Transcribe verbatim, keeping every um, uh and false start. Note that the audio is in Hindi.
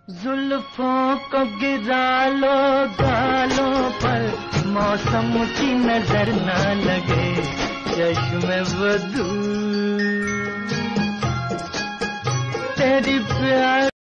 जुल्फों को गिरा लो गालों पर, मौसम की नजर ना लगे चश्मे बदू।